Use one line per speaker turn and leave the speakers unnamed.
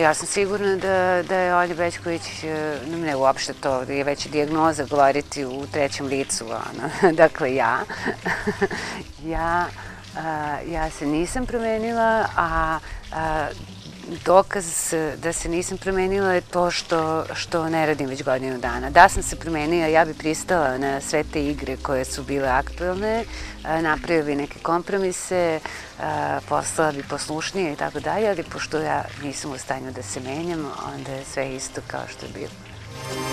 ja sam sigurna da je Olja Bećković, ne uopšte to, je već dijagnoza govoriti u trećem licu, dakle ja se nisam promenila, a dokaz da se nisam promenila je to što ne radim već godinu dana. Da sam se promenila, ja bi pristala na sve te igre koje su bile aktuelne, napravila bi neke kompromise, postala bi poslušnija i tako dalje, ali pošto ja nisam u stanju da se menjam, onda je sve isto kao što je bilo.